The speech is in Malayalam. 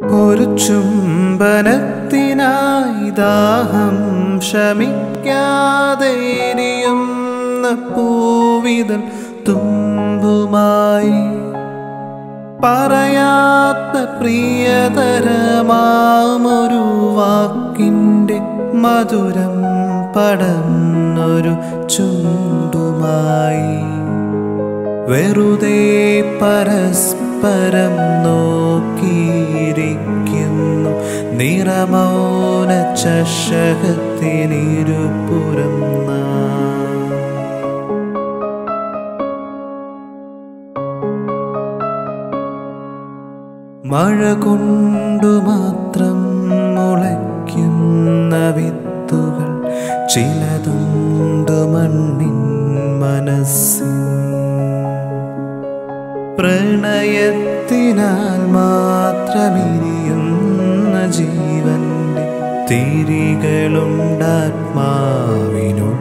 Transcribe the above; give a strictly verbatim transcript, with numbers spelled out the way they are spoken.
ഒരു ചുംബനത്തിനായി ദാഹം ശമിക്കാതെ എരിയുന്ന പൂവിതൾ തുമ്പുമായി പറയാത്ത പ്രിയതരമാമൊരു വാക്കിൻ്റെ മധുരം പടർന്നൊരു ചുണ്ടുമായി വെറുതെ പരസ്പരം നോക്കിയിരിക്കുന്നു നിറമൗന ചഷകത്തിനിരുപുറം മഴ കൊണ്ടു മാത്രം മുളയ്ക്കുന്ന വിത്തുകൾ ചിലതുണ്ട് മണ്ണിൻ മനസ്സിൽ പ്രണയത്തിനാൽ മാത്രമിരിയുന്ന ജീവന്റെ തിരികളുണ്ടാത്മാവിനുള്ളിൽ